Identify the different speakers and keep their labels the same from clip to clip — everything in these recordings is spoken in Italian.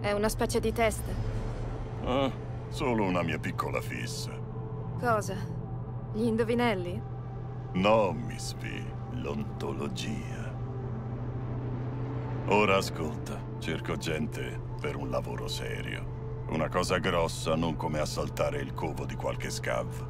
Speaker 1: È una specie di test.
Speaker 2: Ah, solo una mia piccola fissa.
Speaker 1: Cosa? Gli indovinelli?
Speaker 2: No, Miss V, l'ontologia. Ora ascolta, cerco gente per un lavoro serio. Una cosa grossa, non come assaltare il covo di qualche scav.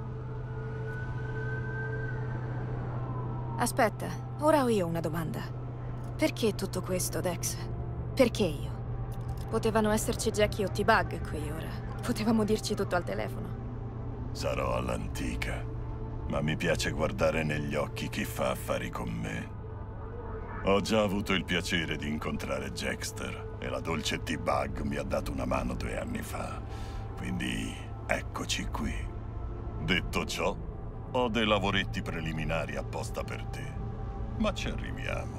Speaker 1: Aspetta, ora ho io una domanda. Perché tutto questo, Dex? Perché io? Potevano esserci Jackie o T-Bug qui ora. Potevamo dirci tutto al telefono.
Speaker 2: Sarò all'antica, ma mi piace guardare negli occhi chi fa affari con me. Ho già avuto il piacere di incontrare Jackster e la dolce T-Bug mi ha dato una mano 2 anni fa. Quindi eccoci qui. Detto ciò, ho dei lavoretti preliminari apposta per te, ma ci arriviamo.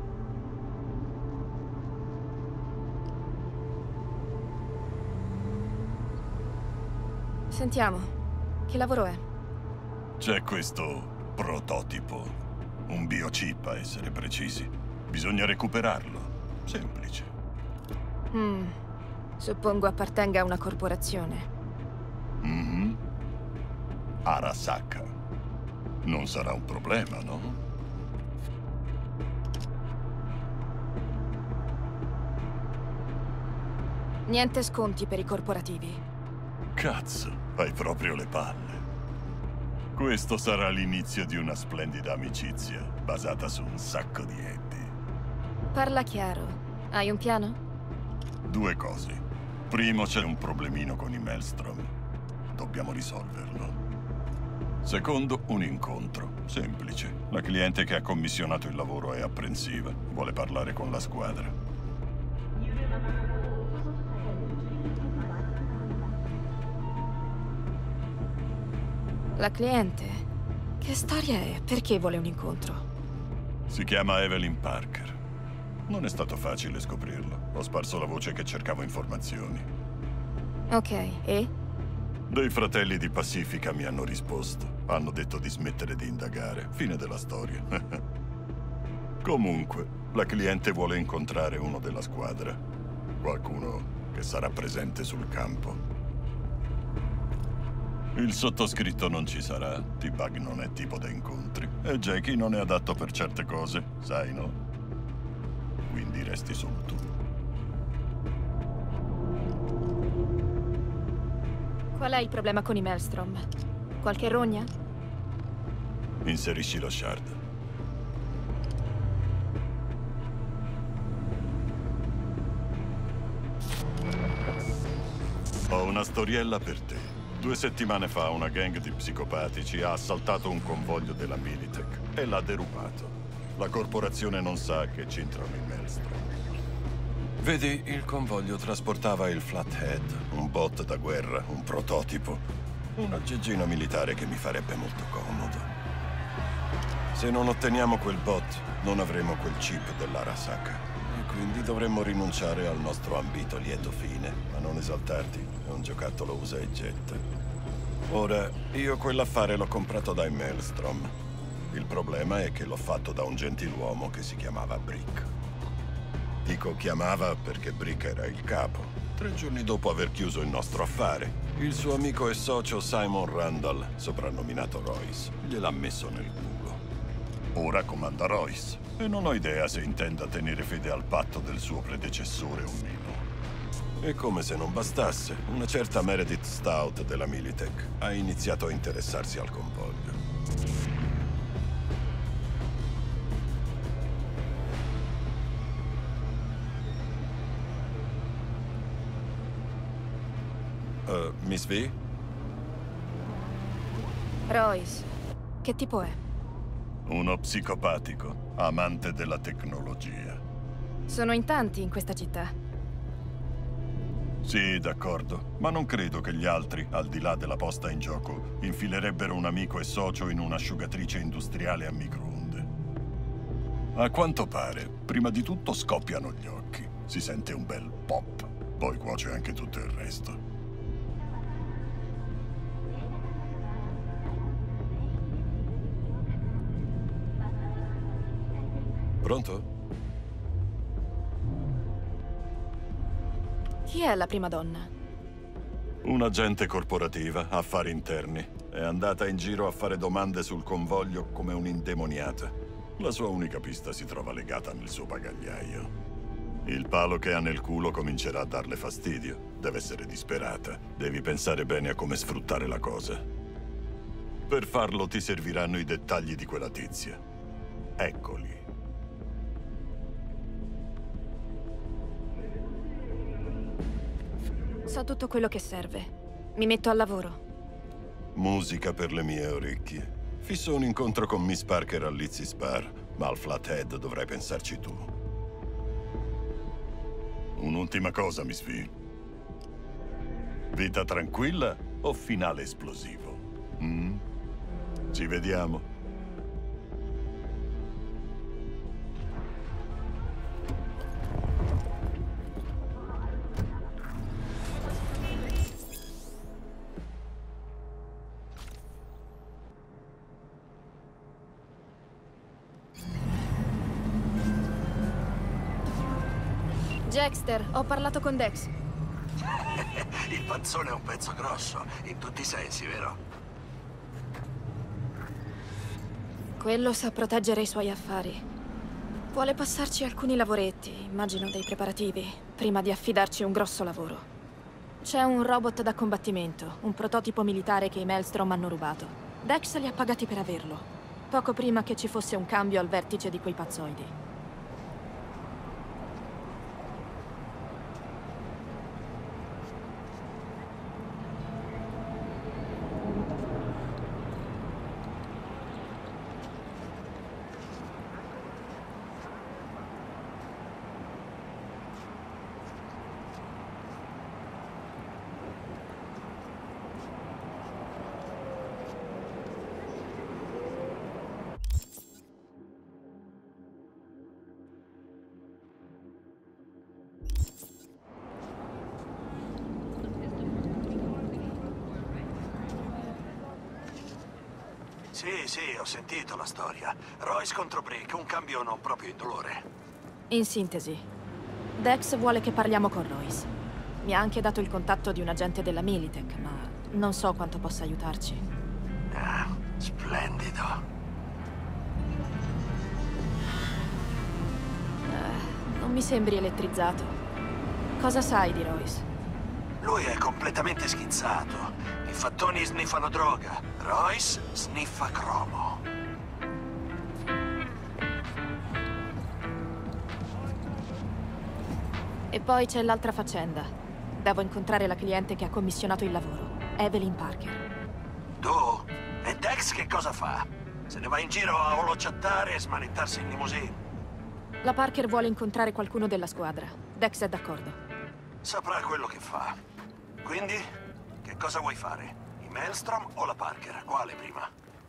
Speaker 1: Sentiamo, che lavoro è?
Speaker 2: C'è questo prototipo, un biochip a essere precisi. Bisogna recuperarlo. Semplice.
Speaker 1: Suppongo appartenga a una corporazione.
Speaker 2: Arasaka. Non sarà un problema, no?
Speaker 1: Niente sconti per i corporativi.
Speaker 2: Cazzo, hai proprio le palle. Questo sarà l'inizio di una splendida amicizia, basata su un sacco di Eddie.
Speaker 1: Parla chiaro. Hai un piano?
Speaker 2: 2 cose. Primo, c'è un problemino con i Maelstrom. Dobbiamo risolverlo. Secondo, un incontro. Semplice. La cliente che ha commissionato il lavoro è apprensiva. Vuole parlare con la squadra.
Speaker 1: La cliente? Che storia è? Perché vuole un incontro?
Speaker 2: Si chiama Evelyn Parker. Non è stato facile scoprirlo. Ho sparso la voce che cercavo informazioni.
Speaker 1: Ok, e?
Speaker 2: Dei fratelli di Pacifica mi hanno risposto. Hanno detto di smettere di indagare. Fine della storia. Comunque, la cliente vuole incontrare uno della squadra. Qualcuno che sarà presente sul campo. Il sottoscritto non ci sarà. T-Bug non è tipo da incontri. E Jackie non è adatto per certe cose, sai, no? Quindi resti solo tu.
Speaker 1: Qual è il problema con i Maelstrom? Qualche rogna?
Speaker 2: Inserisci lo shard. Ho una storiella per te. 2 settimane fa una gang di psicopatici ha assaltato un convoglio della Militech e l'ha derubato. La corporazione non sa che c'entrano i Maelstrom. Vedi, il convoglio trasportava il Flathead, un bot da guerra, un prototipo. Un aggeggino militare che mi farebbe molto comodo. Se non otteniamo quel bot, non avremo quel chip dell'Arasaka. E quindi dovremmo rinunciare al nostro ambito lieto fine. Ma non esaltarti, è un giocattolo usa e getta. Ora, io quell'affare l'ho comprato dai Maelstrom. Il problema è che l'ho fatto da un gentiluomo che si chiamava Brick. Dico chiamava perché Brick era il capo. 3 giorni dopo aver chiuso il nostro affare, il suo amico e socio Simon Randall, soprannominato Royce, gliel'ha messo nel culo. Ora comanda Royce e non ho idea se intenda tenere fede al patto del suo predecessore o meno. E come se non bastasse, una certa Meredith Stout della Militech ha iniziato a interessarsi al convoglio. Miss V?
Speaker 1: Royce. Che tipo è?
Speaker 2: Uno psicopatico, amante della tecnologia.
Speaker 1: Sono in tanti in questa città.
Speaker 2: Sì, d'accordo, ma non credo che gli altri, al di là della posta in gioco, infilerebbero un amico e socio in un'asciugatrice industriale a microonde. A quanto pare, prima di tutto scoppiano gli occhi, si sente un bel pop, poi cuoce anche tutto il resto. Pronto?
Speaker 1: Chi è la prima donna?
Speaker 2: Un'agente corporativa, affari interni. È andata in giro a fare domande sul convoglio come un'indemoniata. La sua unica pista si trova legata nel suo bagagliaio. Il palo che ha nel culo comincerà a darle fastidio. Deve essere disperata. Devi pensare bene a come sfruttare la cosa. Per farlo ti serviranno i dettagli di quella tizia. Eccoli.
Speaker 1: So tutto quello che serve. Mi metto al lavoro.
Speaker 2: Musica per le mie orecchie. Fisso un incontro con Miss Parker al Lizzie's Bar, ma al Flathead dovrai pensarci tu. Un'ultima cosa, Miss V. Vita tranquilla o finale esplosivo? Mm? Ci vediamo.
Speaker 1: Dexter, ho parlato con Dex.
Speaker 3: Il panzone è un pezzo grosso, in tutti i sensi, vero?
Speaker 1: Quello sa proteggere i suoi affari. Vuole passarci alcuni lavoretti, immagino dei preparativi, prima di affidarci un grosso lavoro. C'è un robot da combattimento, un prototipo militare che i Maelstrom hanno rubato. Dex li ha pagati per averlo, poco prima che ci fosse un cambio al vertice di quei pazzoidi.
Speaker 3: Sì, ho sentito la storia. Royce contro Brick, un cambio non proprio indolore.
Speaker 1: In sintesi, Dex vuole che parliamo con Royce. Mi ha anche dato il contatto di un agente della Militech, ma non so quanto possa aiutarci.
Speaker 3: Ah, splendido.
Speaker 1: Non mi sembri elettrizzato. Cosa sai di Royce?
Speaker 3: Lui è completamente schizzato. I fattoni sniffano droga. Royce sniffa cromo.
Speaker 1: E poi c'è l'altra faccenda. Devo incontrare la cliente che ha commissionato il lavoro, Evelyn Parker.
Speaker 3: Tu? E Dex che cosa fa? Se ne va in giro a holochattare e smanettarsi in limousine?
Speaker 1: La Parker vuole incontrare qualcuno della squadra. Dex è d'accordo.
Speaker 3: Saprà quello che fa. Quindi, che cosa vuoi fare? I Maelstrom o la Parker? Quale prima?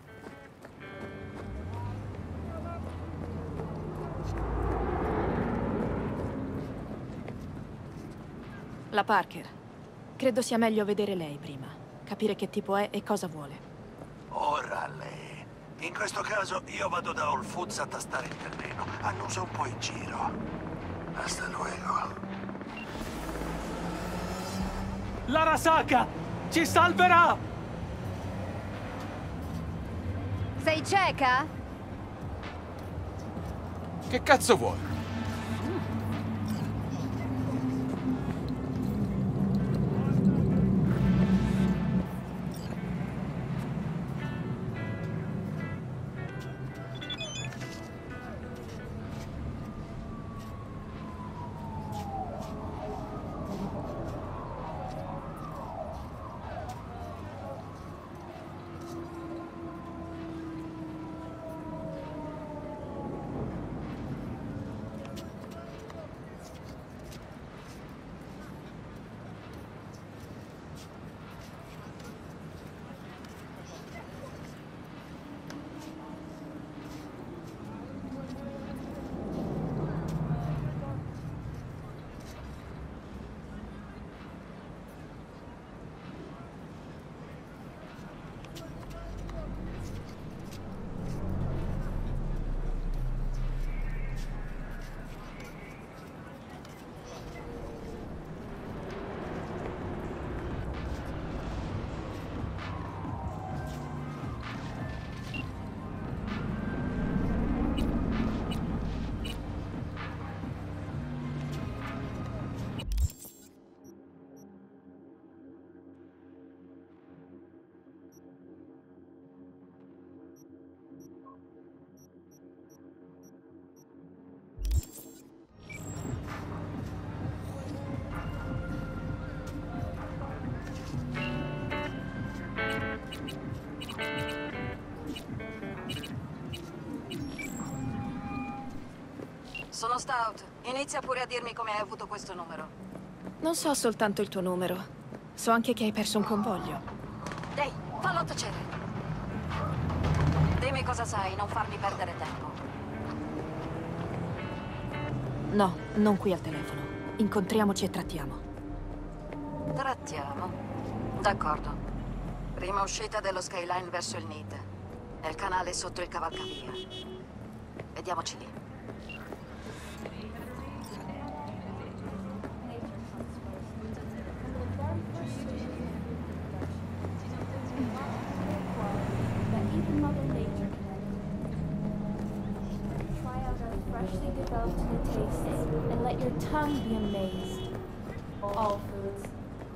Speaker 1: La Parker. Credo sia meglio vedere lei prima. Capire che tipo è e cosa vuole.
Speaker 3: Ora lei. In questo caso io vado da Whole Foods a tastare il terreno. Annuso un po' in giro. Hasta luego.
Speaker 4: L'Arasaka! Ci salverà!
Speaker 5: Sei cieca?
Speaker 4: Che cazzo vuoi?
Speaker 6: sono Stout. Inizia pure a dirmi come hai avuto questo numero.
Speaker 1: Non so soltanto il tuo numero. So anche che hai perso un convoglio.
Speaker 6: Ehi, fallo tacere. Dimmi cosa sai, non farmi perdere tempo.
Speaker 1: No, non qui al telefono. Incontriamoci e trattiamo.
Speaker 6: Trattiamo. D'accordo. Prima uscita dello skyline verso il Nid. Nel canale sotto il cavalcavia. Vediamoci lì.
Speaker 7: Freshly developed new tastes, and let your tongue be amazed. All foods.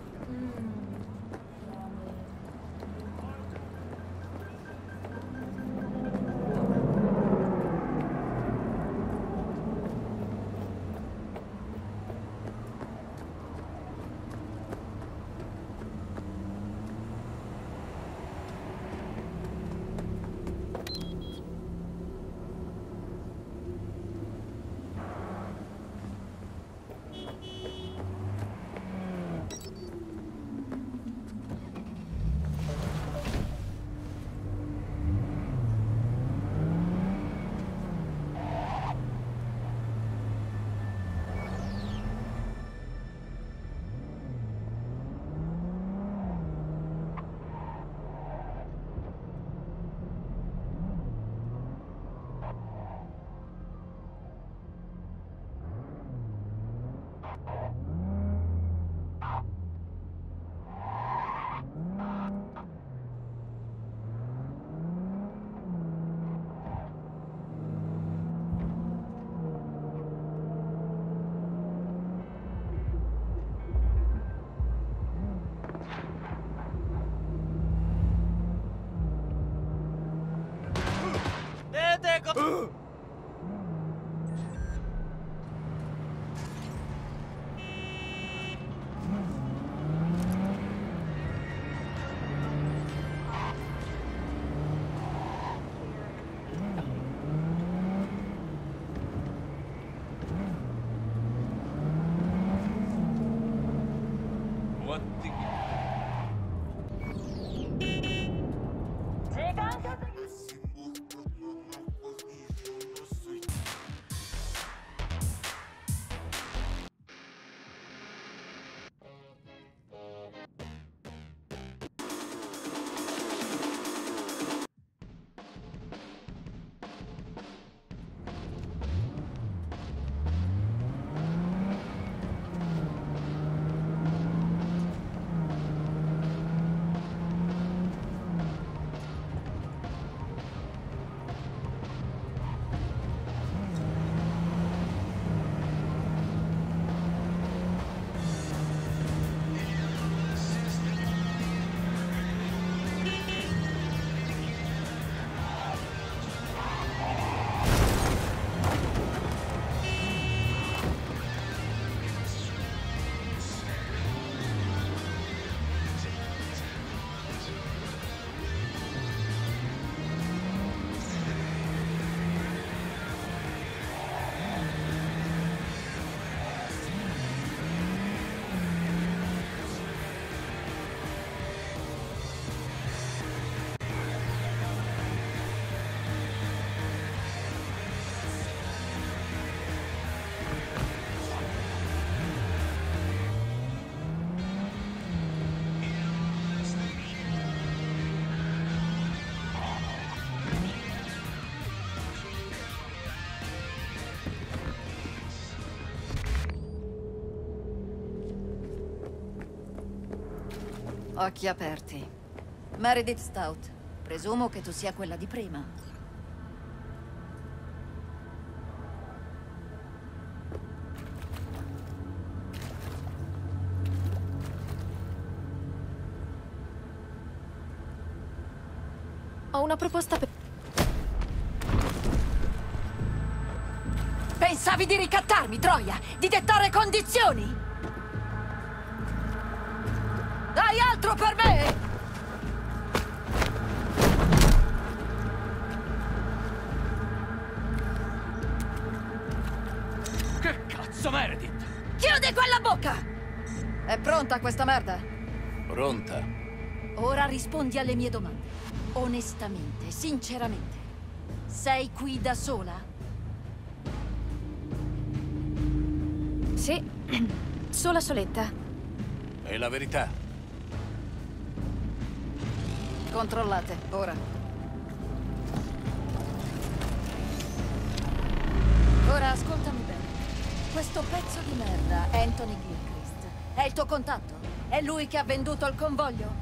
Speaker 6: Occhi aperti. Meredith Stout. Presumo che tu sia quella di prima.
Speaker 1: Ho una proposta per...
Speaker 6: Pensavi di ricattarmi, Troia? Di dettare condizioni? Hai altro per me?
Speaker 4: cazzo, Meredith?
Speaker 6: Chiudi quella bocca! È pronta questa merda?
Speaker 4: Pronta.
Speaker 6: Ora rispondi alle mie domande. Onestamente, sinceramente. Sei qui da sola?
Speaker 1: Sì, sola soletta.
Speaker 4: È la verità.
Speaker 6: Controllate, ora. Ora ascoltami bene. Questo pezzo di merda, Anthony Gilchrist, è il tuo contatto? È lui che ha venduto il convoglio?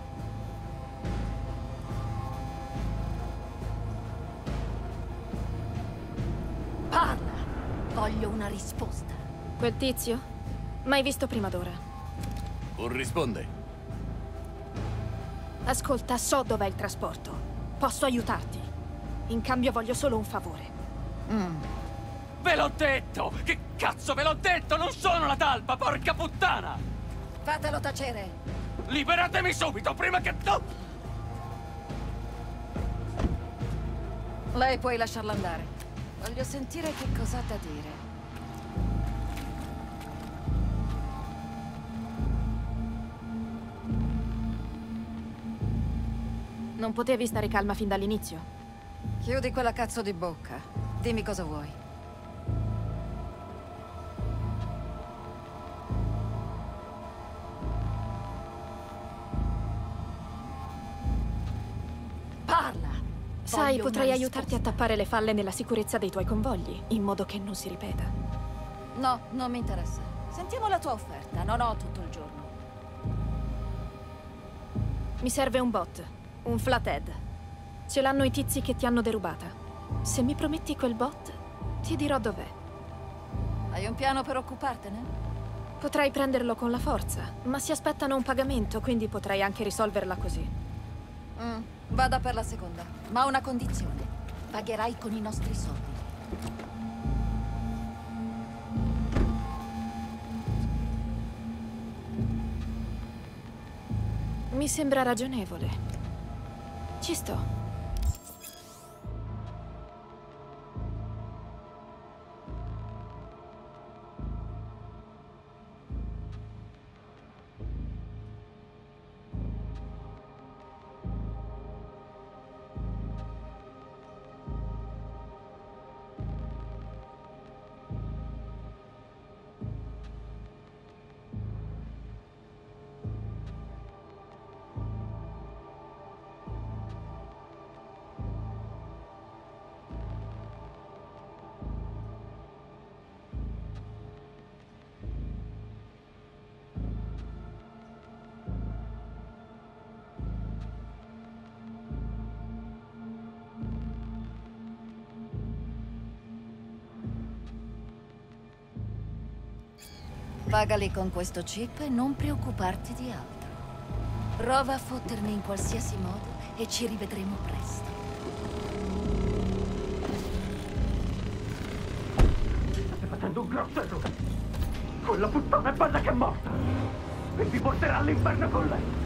Speaker 6: Parla! Voglio una risposta.
Speaker 1: Quel tizio? Mai visto prima d'ora.
Speaker 4: Corrisponde.
Speaker 1: Ascolta, so dov'è il trasporto. Posso aiutarti. In cambio voglio solo un favore.
Speaker 4: Ve l'ho detto! Che cazzo ve l'ho detto? Non sono la talpa, porca puttana!
Speaker 6: Fatelo tacere.
Speaker 4: Liberatemi subito, prima che...
Speaker 6: Lei puoi lasciarla andare. Voglio sentire che cosa ha da dire.
Speaker 1: Non potevi stare calma fin dall'inizio?
Speaker 6: Chiudi quella cazzo di bocca. Dimmi cosa vuoi. Parla!
Speaker 1: Sai,
Speaker 6: Voglio
Speaker 1: potrei
Speaker 6: una
Speaker 1: aiutarti a
Speaker 6: risposta.
Speaker 1: tappare le falle nella sicurezza dei tuoi convogli, in modo che non si ripeta.
Speaker 6: No, non mi interessa. Sentiamo la tua offerta. Non ho tutto il giorno.
Speaker 1: Mi serve un bot, un flathead. Ce l'hanno i tizi che ti hanno derubata. Se mi prometti quel bot, ti dirò dov'è.
Speaker 6: Hai un piano per occupartene?
Speaker 1: Potrai prenderlo con la forza, ma si aspettano un pagamento, quindi potrei anche risolverla così.
Speaker 6: Vada per la seconda, ma a una condizione. Pagherai con i nostri soldi.
Speaker 1: Mi sembra ragionevole. Ci sto.
Speaker 6: Pagali con questo chip e non preoccuparti di altro. Prova a fottermi in qualsiasi modo e ci rivedremo presto.
Speaker 8: State facendo un grosso errore. Quella puttana è bella che è morta. E vi porterà all'inferno con lei.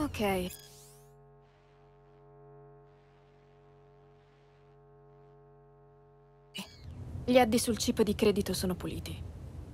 Speaker 1: Ok. Gli addi sul chip di credito sono puliti.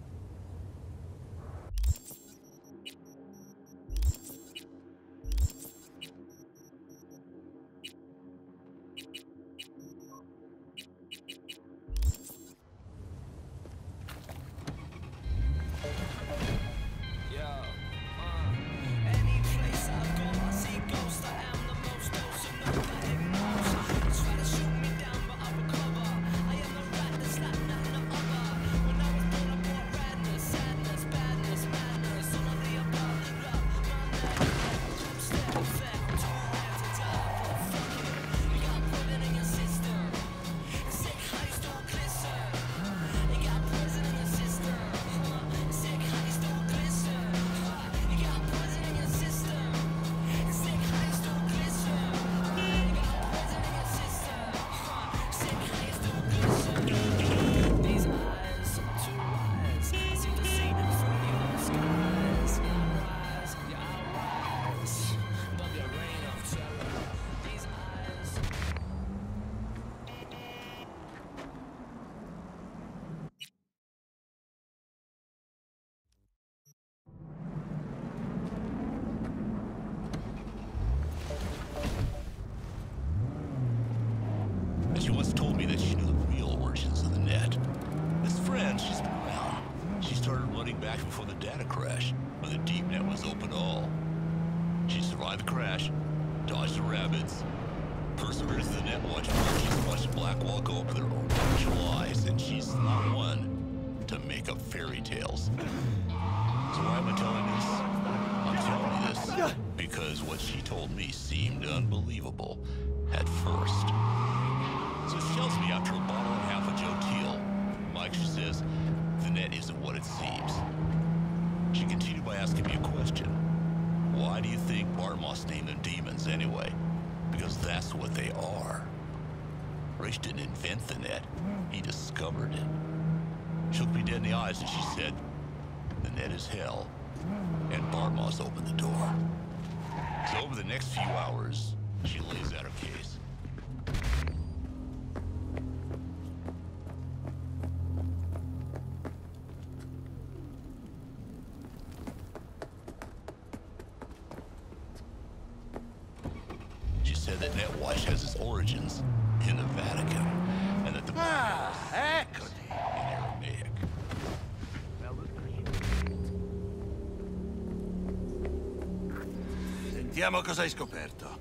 Speaker 9: She once told me that she knew the real origins of the net. This friend, she's been around. She started running back before the data crash, when the deep net was open to all. She survived the crash, dodged the rabbits, persevered through the Netwatch war. She's watched Blackwall go up with her own natural eyes, and she's not one to make up fairy tales. So why am I telling this? I'm telling you this because what she told me seemed unbelievable at first. So she tells me after a bottle and a half of Joe Teal, Mike, she says, the net isn't what it seems. She continued by asking me a question. Why do you think Bartmoss named them demons anyway? Because that's what they are. Ra's didn't invent the net. He discovered it. She looked me dead in the eyes and she said, the net is hell. And Bartmoss opened the door. So over the next few hours, she lays out her case. She said that Netwatch has its origins in the Vatican, and that the
Speaker 3: Eccoti.
Speaker 9: in Aramaic.
Speaker 3: Sentiamo cosa hai scoperto.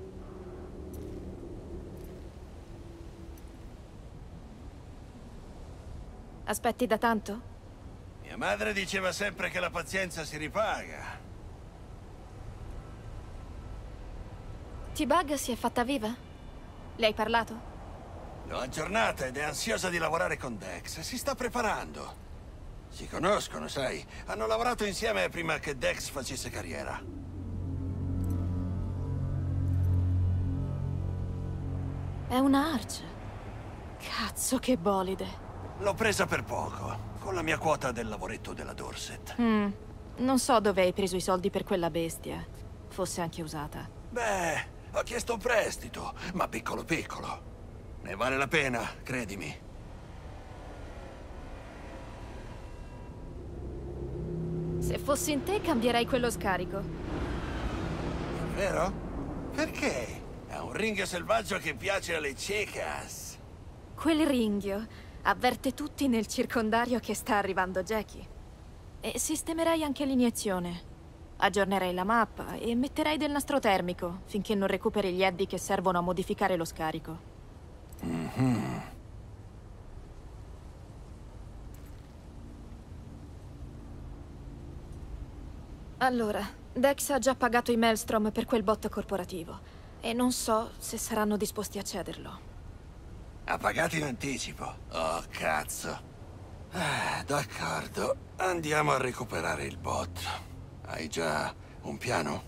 Speaker 1: Aspetti da tanto?
Speaker 3: Mia madre diceva sempre che la pazienza si ripaga.
Speaker 1: T-Bug si è fatta viva? Le hai parlato?
Speaker 3: L'ho aggiornata ed è ansiosa di lavorare con Dex. Si sta preparando. Si conoscono, sai. Hanno lavorato insieme prima che Dex facesse carriera.
Speaker 1: È una Arch. Cazzo, che bolide.
Speaker 3: L'ho presa per poco, con la mia quota del lavoretto della Dorset.
Speaker 1: Non so dove hai preso i soldi per quella bestia. Fosse anche usata.
Speaker 3: Beh, ho chiesto un prestito, ma piccolo piccolo. Ne vale la pena, credimi.
Speaker 1: Se fossi in te, cambierei quello scarico.
Speaker 3: Vero? Perché? È un ringhio selvaggio che piace alle chicas.
Speaker 1: Quel ringhio avverte tutti nel circondario che sta arrivando Jackie. E sistemerei anche l'iniezione. Aggiornerei la mappa e metterei del nastro termico finché non recuperi gli addi che servono a modificare lo scarico. Allora, Dex ha già pagato i Maelstrom per quel bot corporativo e non so se saranno disposti a cederlo.
Speaker 3: Ha pagato in anticipo. Oh, cazzo. D'accordo. Andiamo a recuperare il bot. Hai già un piano?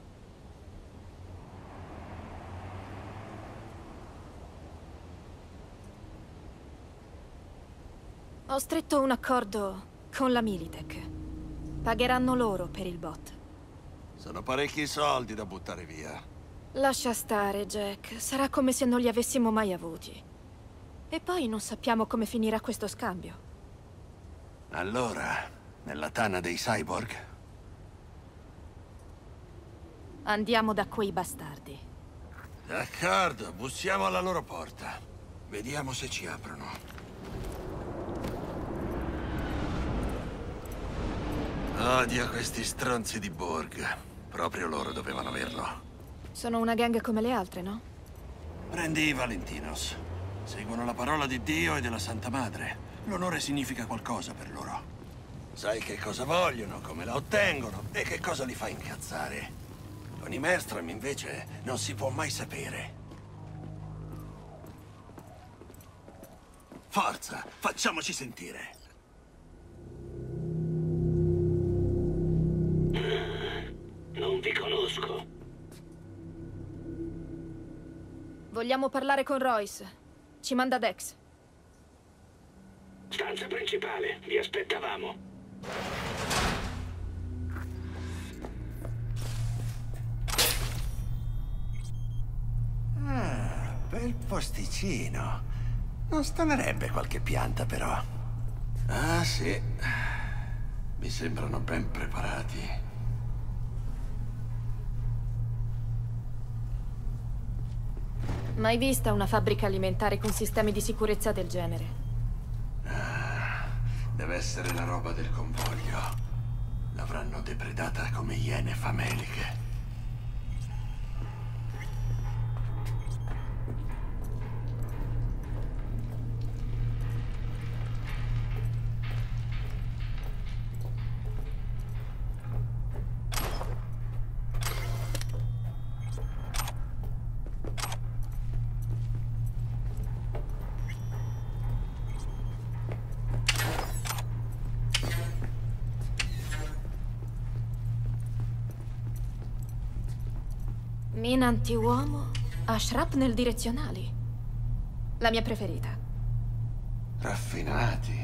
Speaker 1: Ho stretto un accordo con la Militech. Pagheranno loro per il bot.
Speaker 3: Sono parecchi soldi da buttare via.
Speaker 1: Lascia stare, Jack. Sarà come se non li avessimo mai avuti. E poi non sappiamo come finirà questo scambio.
Speaker 3: Allora, nella tana dei cyborg?
Speaker 1: Andiamo da quei bastardi.
Speaker 3: D'accordo, bussiamo alla loro porta. Vediamo se ci aprono. Odio questi stronzi di Borg. Proprio loro dovevano averlo.
Speaker 1: Sono una gang come le altre, no?
Speaker 3: Prendi i Valentinos. Seguono la parola di Dio e della Santa Madre. L'onore significa qualcosa per loro. Sai che cosa vogliono, come la ottengono e che cosa li fa incazzare. Con i Maelstrom, invece, non si può mai sapere. Forza, facciamoci sentire.
Speaker 8: Non vi conosco.
Speaker 1: Vogliamo parlare con Royce. Ci manda Dex.
Speaker 8: Stanza principale, vi aspettavamo.
Speaker 3: Ah, bel posticino. Non stonerebbe qualche pianta, però. Ah, sì. Mi sembrano ben preparati.
Speaker 1: Mai vista una fabbrica alimentare con sistemi di sicurezza del genere?
Speaker 3: Ah, deve essere la roba del convoglio. L'avranno depredata come iene fameliche.
Speaker 1: Mina anti-uomo a shrapnel direzionali. La mia preferita.
Speaker 3: Raffinati.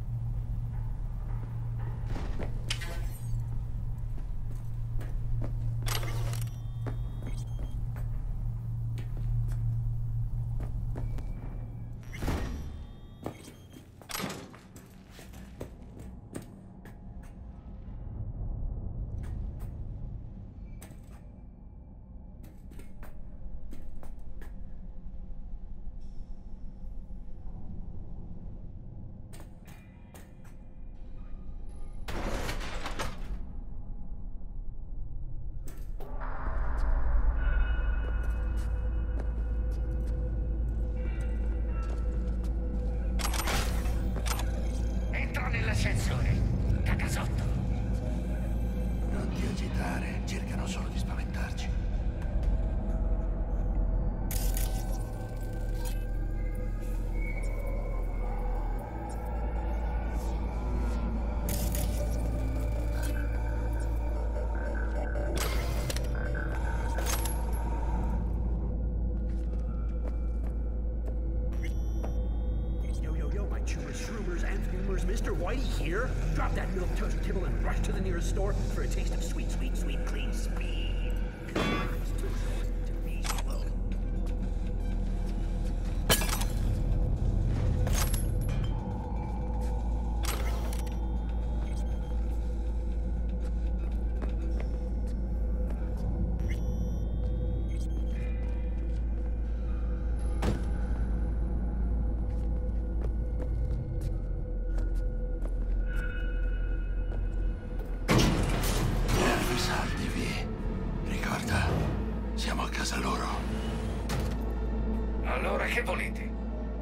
Speaker 8: Nell'ascensore. Da casotto.
Speaker 3: Non ti agitare, cercano solo di spaventarci.
Speaker 8: Mr. Whitey here? Drop that milk toast kibble and rush to the nearest store for a taste of sweet, sweet, sweet, clean speed. To be slow.
Speaker 3: Siamo a casa loro.
Speaker 8: Allora che volete?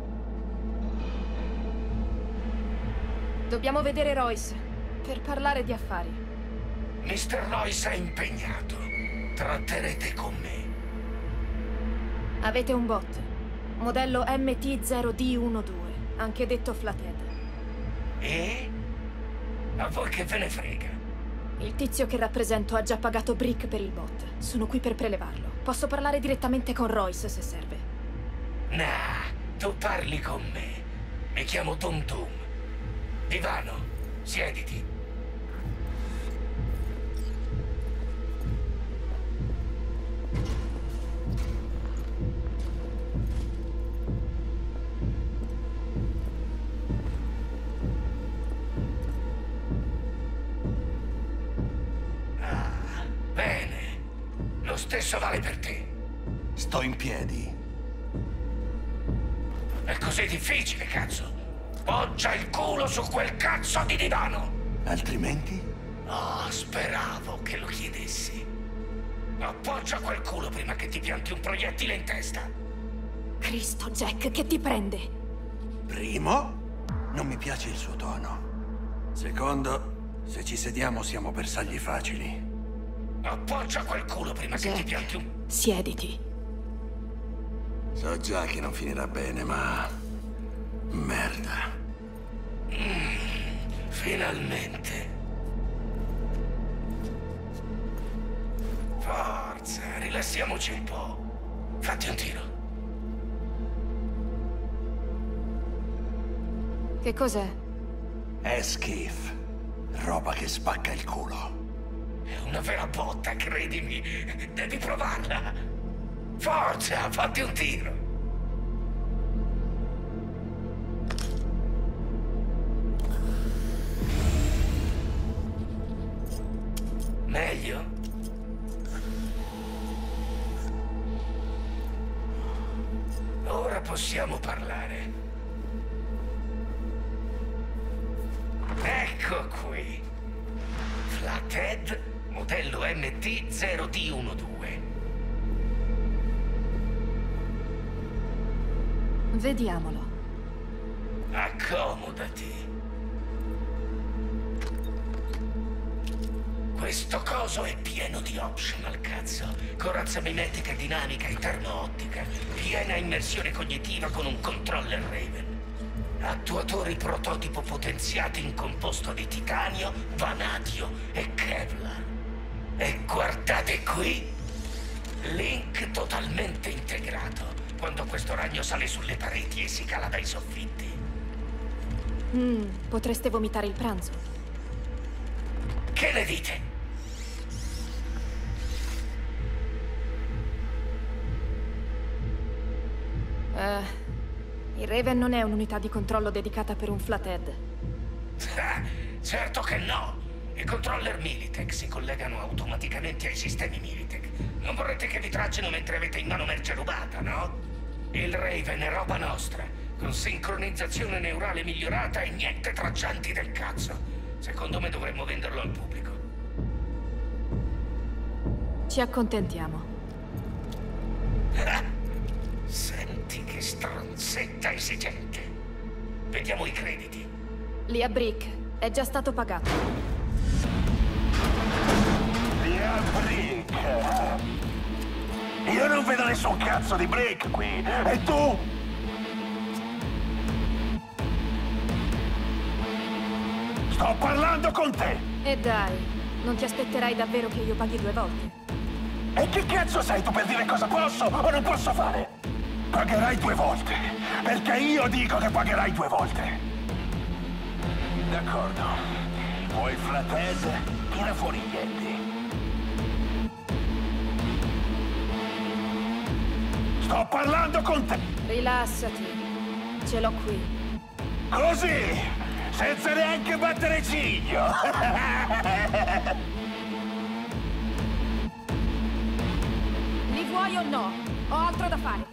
Speaker 1: Dobbiamo vedere Royce per parlare di affari.
Speaker 8: Mr. Royce è impegnato. Tratterete con me.
Speaker 1: Avete un bot. Modello MT0D12, anche detto Flathead.
Speaker 8: E? A voi che ve ne frega?
Speaker 1: Il tizio che rappresento ha già pagato Brick per il bot. Sono qui per prelevarlo. Posso parlare direttamente con Royce se serve.
Speaker 8: Nah, tu parli con me. Mi chiamo Tum Tum. Ivano, siediti.
Speaker 10: stesso vale per te.
Speaker 3: Sto in piedi.
Speaker 10: È così difficile, cazzo. Poggia il culo su quel cazzo di divano.
Speaker 3: Altrimenti?
Speaker 10: Oh, speravo che lo chiedessi. Appoggia quel culo prima che ti pianti un proiettile in testa.
Speaker 1: Cristo, Jack, che ti prende?
Speaker 3: Primo, non mi piace il suo tono. Secondo, se ci sediamo siamo bersagli facili.
Speaker 10: Appoggia quel culo prima
Speaker 1: Jack,
Speaker 10: che ti pianti un...
Speaker 1: siediti.
Speaker 3: So già che non finirà bene, ma... merda.
Speaker 10: Finalmente. Forza, rilassiamoci un po'. Fatti un tiro.
Speaker 1: Che cos'è?
Speaker 3: È schif. Roba che spacca il culo.
Speaker 10: È una vera botta, credimi. Devi provarla. Forza, fatti un tiro. Meglio? Ora possiamo parlare. Ecco qui. Flathead, modello MT-0D12.
Speaker 1: Vediamolo.
Speaker 10: Accomodati. Questo coso è pieno di optional, cazzo. Corazza mimetica dinamica e termo-ottica. Piena immersione cognitiva con un controller Raven. Attuatori prototipo potenziati in composto di titanio, vanadio e Kevlar. E guardate qui. Link totalmente integrato. Quando questo ragno sale sulle pareti e si cala dai soffitti.
Speaker 1: Potreste vomitare il pranzo.
Speaker 10: Che ne dite?
Speaker 1: Il Raven non è un'unità di controllo dedicata per un Flathead.
Speaker 10: Certo che no! I controller Militech si collegano automaticamente ai sistemi Militech. Non vorrete che vi tracciano mentre avete in mano merce rubata, no? Il Raven è roba nostra, con sincronizzazione neurale migliorata e niente traccianti del cazzo. Secondo me dovremmo venderlo al pubblico.
Speaker 1: Ci accontentiamo.
Speaker 10: Senti che stronzetta esigente. Vediamo i crediti.
Speaker 1: Lì a Brick è già stato pagato.
Speaker 11: Via Brick. Io non vedo nessun cazzo di Brick qui. E tu? Sto parlando con te.
Speaker 1: E dai, non ti aspetterai davvero che io paghi 2 volte?
Speaker 11: E che cazzo sei tu per dire cosa posso o non posso fare? Pagherai 2 volte. Perché io dico che pagherai 2 volte. D'accordo. Vuoi il Flathead? Tira fuori gli enti. Sto parlando con te!
Speaker 1: Rilassati. Ce l'ho qui.
Speaker 11: Così! Senza neanche battere ciglio!
Speaker 1: Li vuoi o no? Ho altro da fare.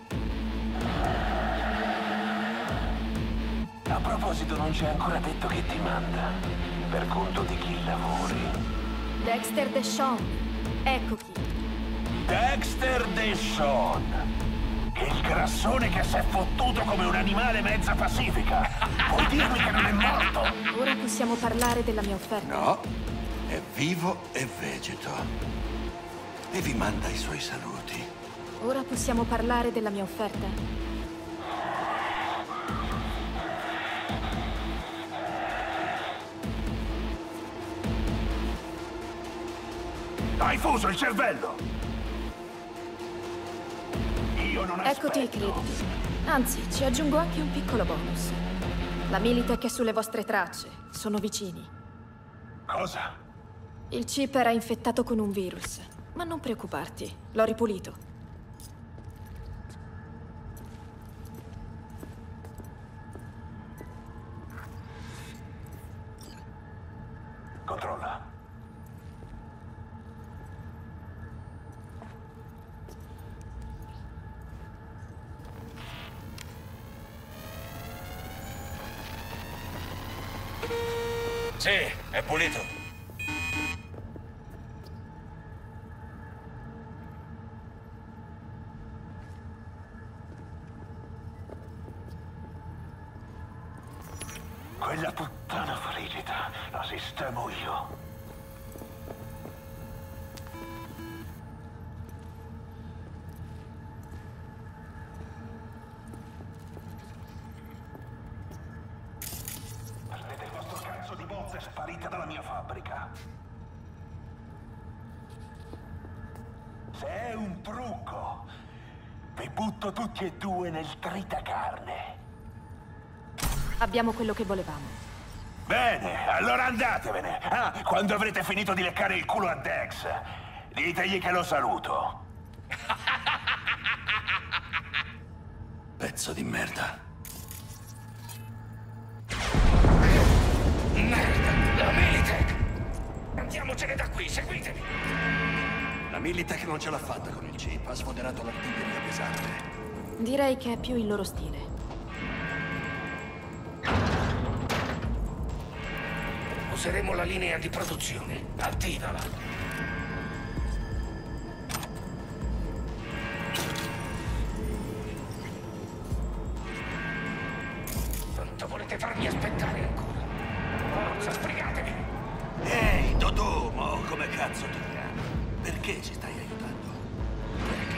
Speaker 11: A proposito, non c'è ancora detto che ti manda. Per conto di chi lavori?
Speaker 1: Dexter Deshawn. Ecco chi.
Speaker 11: Dexter Deshawn. Il grassone che si è fottuto come un animale mezza pacifica. Vuoi dirmi che non è morto?
Speaker 1: Ora possiamo parlare della mia offerta.
Speaker 3: No, è vivo e vegeto. E vi manda i suoi saluti.
Speaker 1: Ora possiamo parlare della mia offerta.
Speaker 11: Hai fuso il cervello! Io non
Speaker 1: Eccoti i
Speaker 11: aspetto.
Speaker 1: crediti. Anzi, ci aggiungo anche un piccolo bonus. La Militech è sulle vostre tracce. Sono vicini.
Speaker 11: Cosa?
Speaker 1: Il chip era infettato con un virus. Ma non preoccuparti, l'ho ripulito.
Speaker 11: Controlla.
Speaker 10: Sì, è pulito.
Speaker 11: Quella puttana frigida la sistemo io. Prendete il vostro cazzo di bozze e sparite dalla mia fabbrica. Se è un trucco, vi butto tutti e due nel tritacarne.
Speaker 1: Abbiamo quello che volevamo.
Speaker 11: Bene, allora andatevene. Ah, quando avrete finito di leccare il culo a Dex, ditegli che lo saluto.
Speaker 3: Pezzo di merda.
Speaker 10: Merda, la Militech! Andiamocene da qui, seguitemi!
Speaker 3: La Militech non ce l'ha fatta con il chip, ha sfoderato l'artiglieria pesante.
Speaker 1: Direi che è più il loro stile.
Speaker 10: Useremo la linea di produzione. Attivala. Quanto volete farmi aspettare ancora? Forza, sbrigatevi!
Speaker 3: Ehi, Dodò, mo come cazzo ti chiami? Perché ci stai aiutando?
Speaker 10: Perché?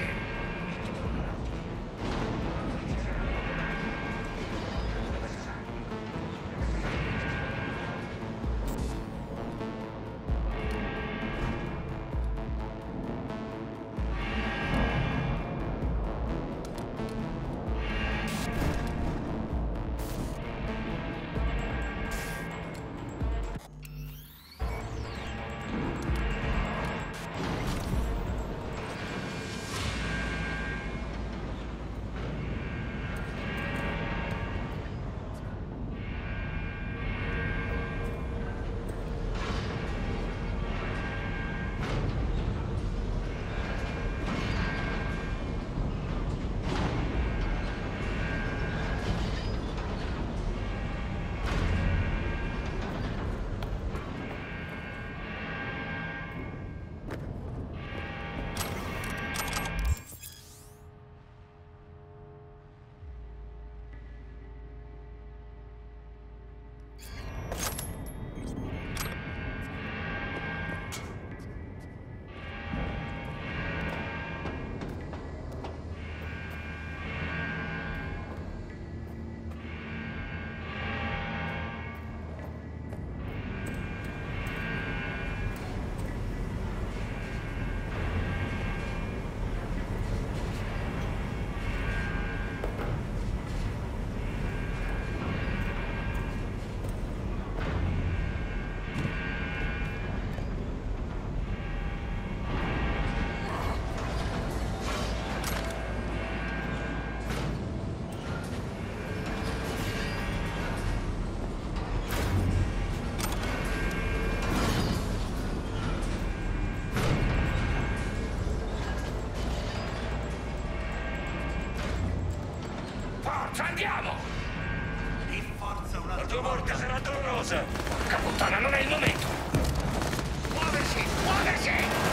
Speaker 10: Andiamo!
Speaker 3: In forza una...
Speaker 10: La tua morte sarà dolorosa! Porca puttana, non è il momento! Muoversi! Muoversi!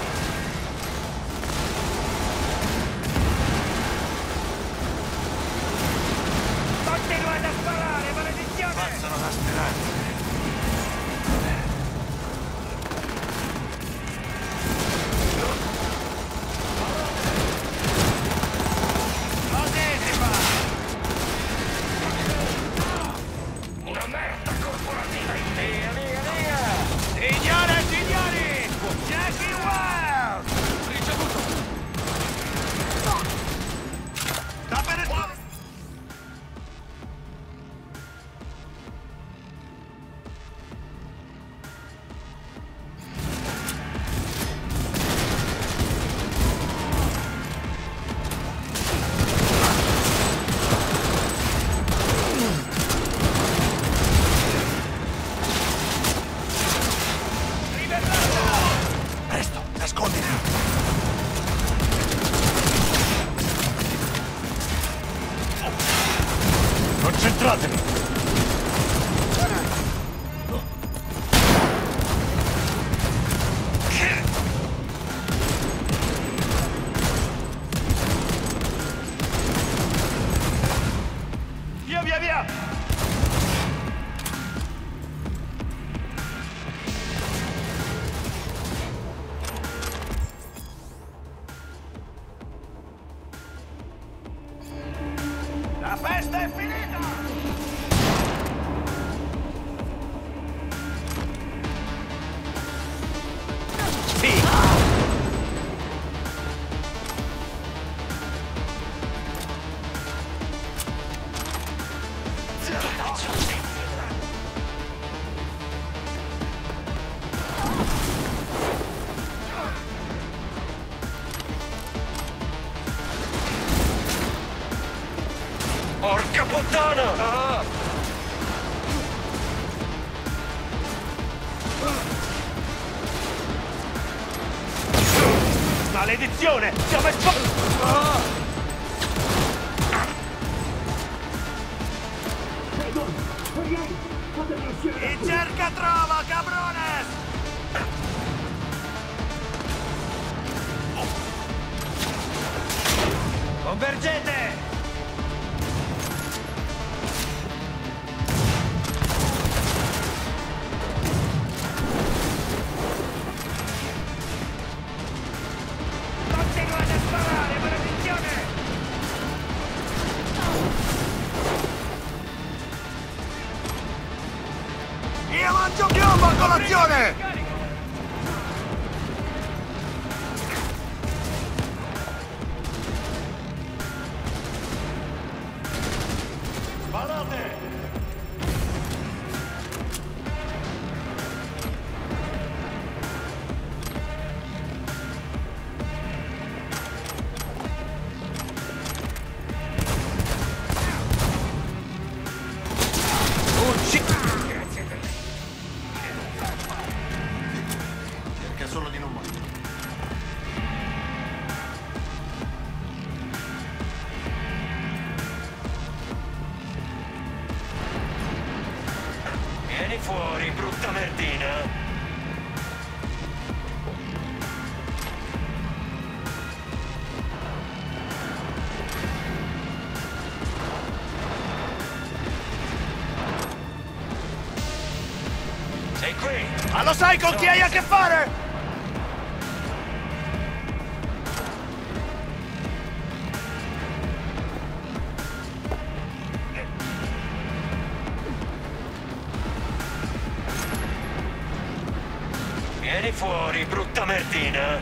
Speaker 10: Continuate a sparare, maledizione!
Speaker 3: Passano la speranza!
Speaker 10: Una merda corporativa in te!
Speaker 11: Signore e signori! Jackie Wild!
Speaker 4: Ricevuto!
Speaker 3: Da bene! Presto, nasconditi! Concentratevi!
Speaker 11: via! La festa è finita! Sì!
Speaker 10: Porca puttana!
Speaker 11: Maledizione! Siamo esposti! E cerca trova, cabrones! Convergete! Continuate a sparare, maledizione! Io mangio piombo a colazione! Sparate! Cerca solo di non morire.
Speaker 10: Vieni fuori, brutta merdina! Sei qui!
Speaker 11: Ma lo sai con chi hai a che fare?
Speaker 10: Vieni fuori, brutta merdina!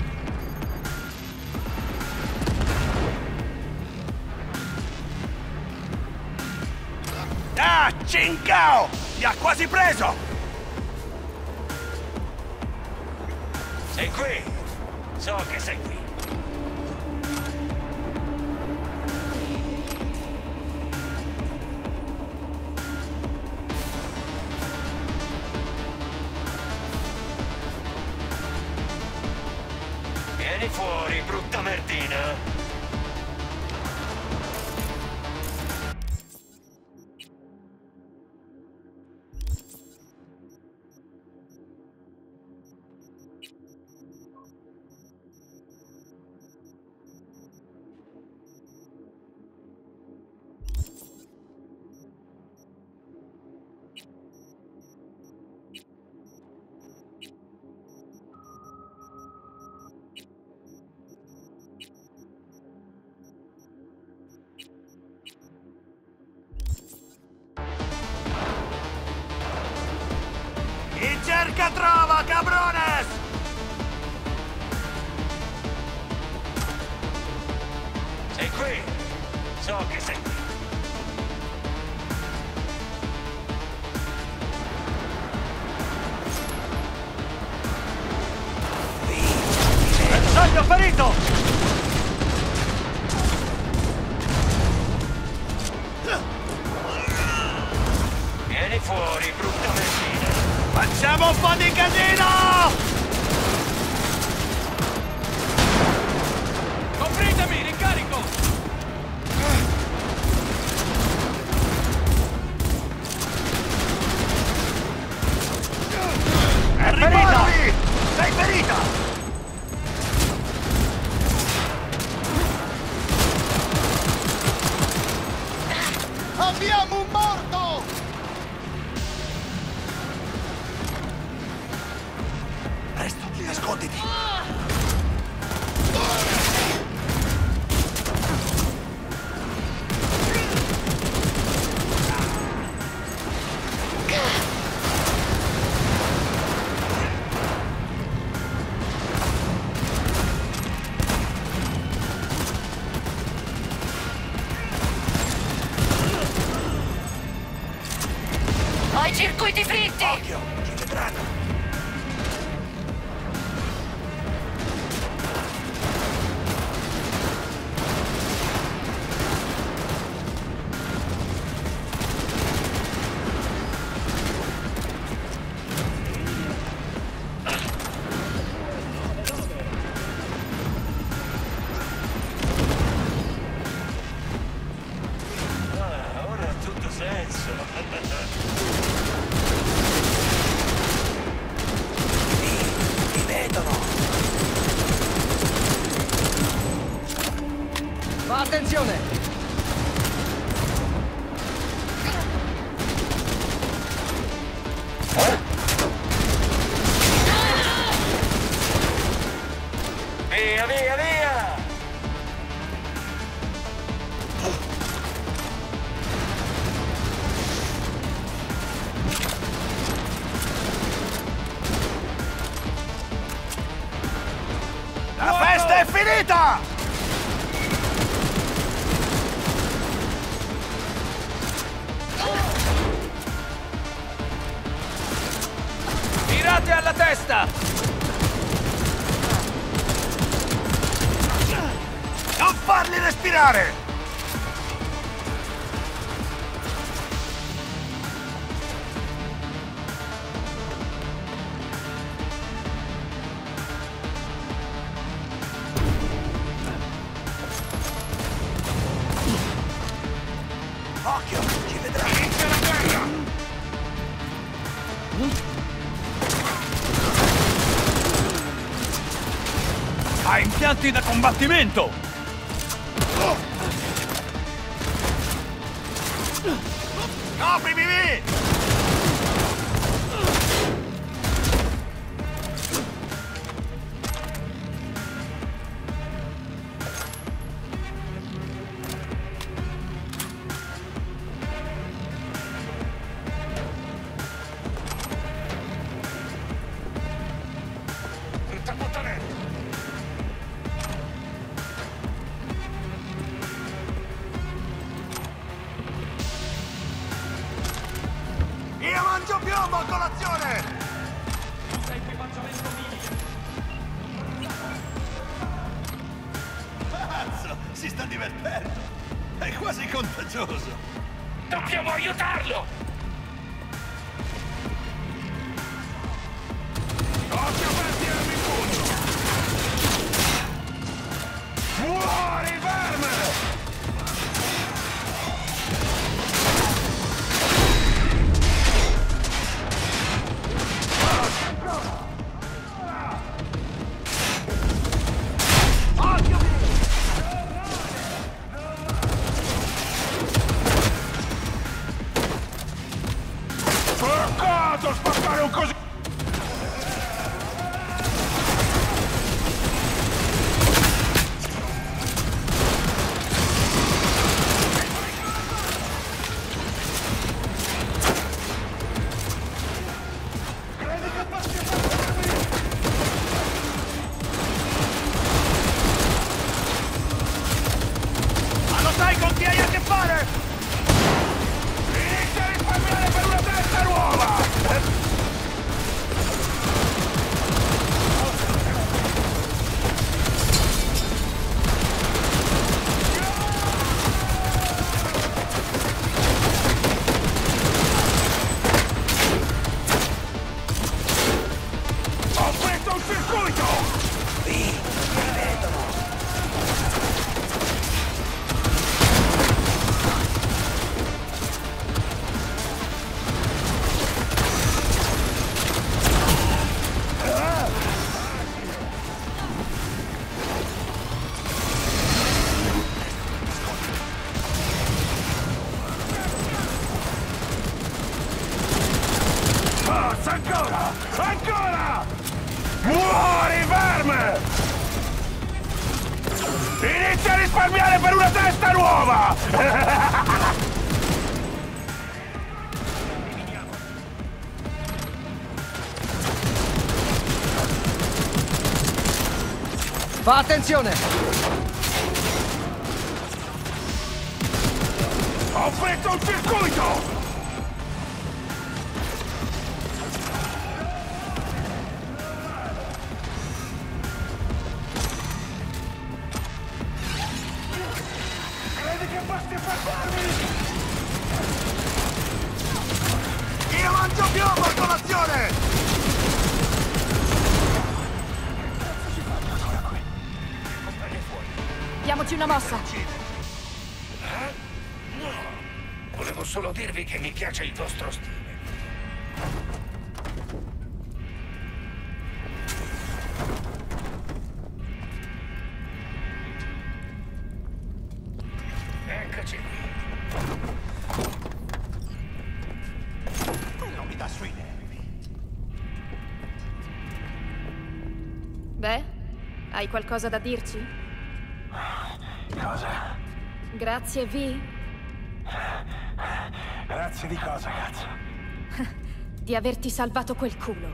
Speaker 11: Ah, cincao! Ti ha quasi preso!
Speaker 10: Sei qui! So che sei qui! Vieni fuori, brutta merdina!
Speaker 11: E cerca trova, cabrones!
Speaker 10: Sei qui! So che sei qui!
Speaker 11: Bersaglio ferito!
Speaker 10: Vieni fuori, brutta merdina!
Speaker 11: Facciamo un po' di casino!
Speaker 4: Copritemi, ricarico!
Speaker 11: È ferita! Sei ferita!
Speaker 12: Abbiamo un morto!
Speaker 3: Presto, nasconditi!
Speaker 10: Ho i circuiti fritti!
Speaker 3: Occhio, ci vedranno!
Speaker 11: Ora ha tutto senso.
Speaker 3: Mi vedono!
Speaker 4: Ma attenzione!
Speaker 11: Via, via, via!
Speaker 3: La festa è finita!
Speaker 4: Tirate alla testa!
Speaker 3: Non farli respirare! Occhio, ci vedrà!
Speaker 11: Inizia la guerra!
Speaker 4: Ha impianti da combattimento!
Speaker 3: Coprimi lì!
Speaker 11: Tutta puttanella!
Speaker 3: Io mangio piombo a colazione! Cazzo, si sta divertendo! È quasi contagioso!
Speaker 10: Dobbiamo aiutarlo!
Speaker 11: Occhio per tirarmi il pugno! Muori, verme! Porcato, spaccare un così!
Speaker 3: Ma lo sai con chi hai a che fare?
Speaker 11: Inizia a risparmiare per una testa nuova! Ancora! Ancora! Muori, verme! Inizia a risparmiare per una testa nuova!
Speaker 12: Fa attenzione!
Speaker 11: Ho fatto un circuito! Credi che basti fermarmi? Io mangio piombo a colazione!
Speaker 1: Diamoci una mossa.
Speaker 10: No, volevo solo dirvi che mi piace il vostro stile. Eccoci qui.
Speaker 11: Non mi dà sui nervi.
Speaker 1: Beh, hai qualcosa da dirci?
Speaker 11: Cosa?
Speaker 1: Grazie, Vi.
Speaker 11: Grazie di cosa, cazzo?
Speaker 1: Di averti salvato quel culo.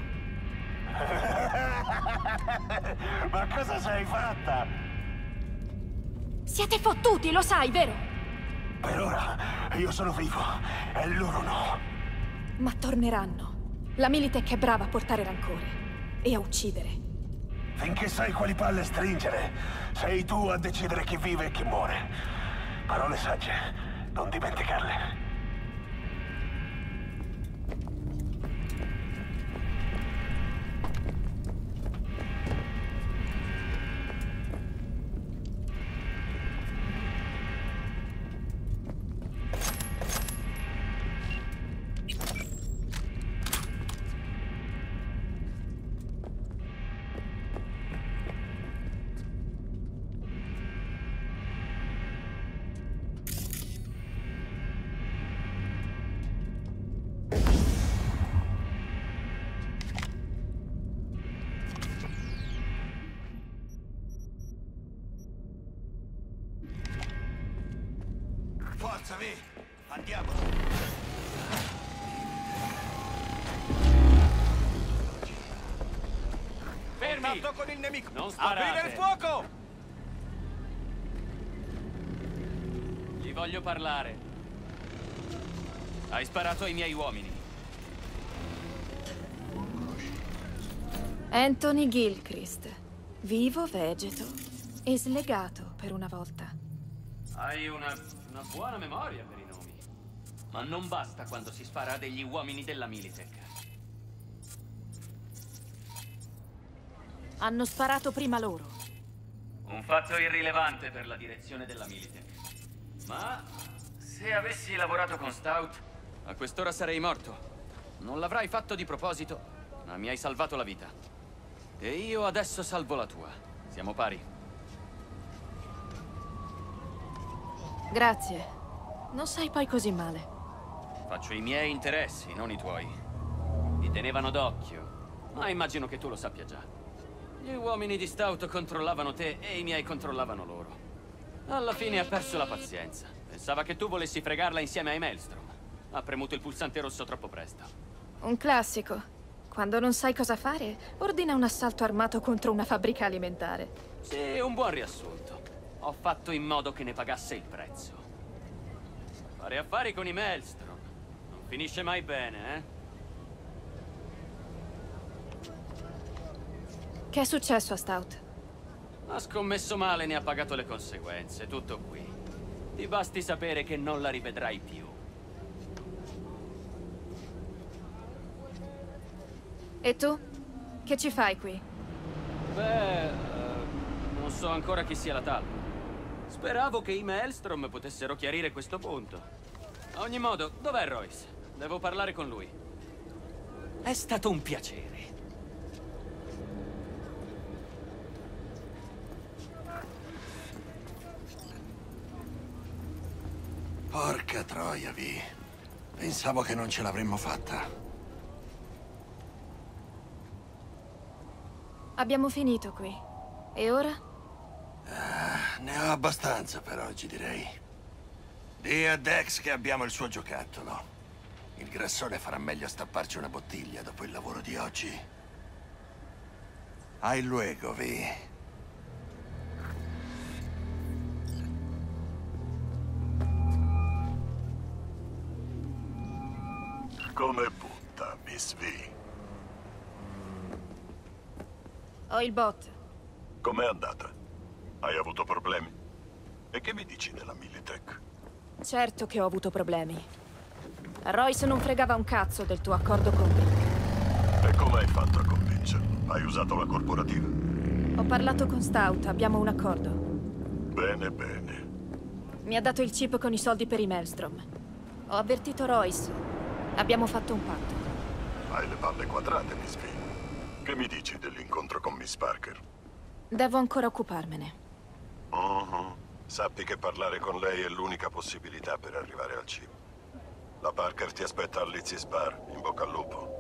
Speaker 11: Ma cosa sei fatta?
Speaker 1: Siete fottuti, lo sai, vero?
Speaker 11: Per ora io sono vivo e loro no.
Speaker 1: Ma torneranno. La Militech è brava a portare rancore e a uccidere.
Speaker 11: Finché sai quali palle stringere, sei tu a decidere chi vive e chi muore. Parole sagge, non dimenticarle. Forza, Vi! Andiamo!
Speaker 4: Fermi!
Speaker 11: Contatto con il nemico!
Speaker 4: Non sparate!
Speaker 11: Aprire il fuoco!
Speaker 4: Gli voglio parlare. Hai sparato ai miei uomini.
Speaker 1: Anthony Gilchrist. Vivo, vegeto e slegato per una volta.
Speaker 4: Hai una buona memoria per i nomi. Ma non basta quando si spara a degli uomini della Militech.
Speaker 1: Hanno sparato prima loro.
Speaker 4: Un fatto irrilevante per la direzione della Militech. Ma se avessi lavorato con Stout, a quest'ora sarei morto. Non l'avrai fatto di proposito, ma mi hai salvato la vita. E io adesso salvo la tua. Siamo pari.
Speaker 1: Grazie. Non sei poi così male.
Speaker 4: Faccio i miei interessi, non i tuoi. Mi tenevano d'occhio, ma immagino che tu lo sappia già. Gli uomini di Stout controllavano te e i miei controllavano loro. Alla fine ha perso la pazienza. Pensava che tu volessi fregarla insieme ai Maelstrom. Ha premuto il pulsante rosso troppo presto.
Speaker 1: Un classico. Quando non sai cosa fare, ordina un assalto armato contro una fabbrica alimentare.
Speaker 4: Sì, un buon riassunto. Ho fatto in modo che ne pagasse il prezzo. Fare affari con i Maelstrom non finisce mai bene, eh?
Speaker 1: Che è successo a Stout?
Speaker 4: Ha scommesso male, ne ha pagato le conseguenze. Tutto qui. Ti basti sapere che non la rivedrai più.
Speaker 1: E tu? Che ci fai qui?
Speaker 4: Beh, non so ancora chi sia la talpa. Speravo che i Maelstrom potessero chiarire questo punto. A ogni modo, dov'è Royce? Devo parlare con lui. È stato un piacere.
Speaker 3: Porca troia, Vi. Pensavo che non ce l'avremmo fatta.
Speaker 1: Abbiamo finito qui. E ora?
Speaker 3: Ne ho abbastanza per oggi, direi. Dì a Dex che abbiamo il suo giocattolo. Il grassone farà meglio a stapparci una bottiglia dopo il lavoro di oggi. Hai luego, Vi.
Speaker 2: Come butta, Miss V?
Speaker 1: Ho il bot.
Speaker 2: Com'è andata? Hai avuto problemi? E che mi dici della Militech?
Speaker 1: Certo che ho avuto problemi. Royce non fregava un cazzo del tuo accordo con Vic.
Speaker 2: E come hai fatto a convincerlo? Hai usato la corporativa?
Speaker 1: Ho parlato con Stout, abbiamo un accordo.
Speaker 2: Bene, bene.
Speaker 1: Mi ha dato il chip con i soldi per i Maelstrom. Ho avvertito Royce. Abbiamo fatto un patto.
Speaker 2: Hai le palle quadrate, Miss V. Che mi dici dell'incontro con Miss Parker?
Speaker 1: Devo ancora occuparmene.
Speaker 2: Sappi che parlare con lei è l'unica possibilità per arrivare al chip. La Parker ti aspetta al Lizzie's Bar. In bocca al lupo.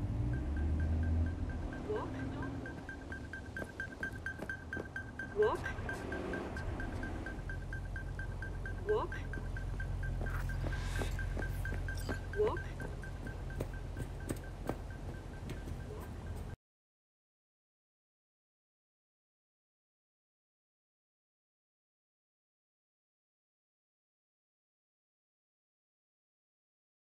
Speaker 13: Walk.